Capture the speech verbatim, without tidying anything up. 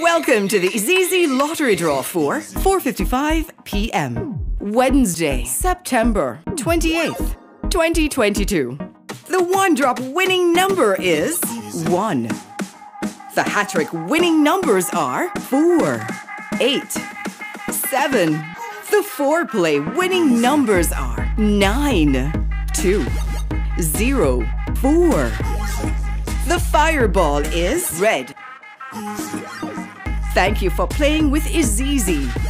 Welcome to the IZIZZI lottery draw for four fifty-five p m Wednesday, September twenty-eighth, twenty twenty-two. The one-drop winning number is one. The HaTTrik winning numbers are four, eight, seven. The four-play winning numbers are nine, two, zero, four. The fireball is red. Thank you for playing with IZIZZI.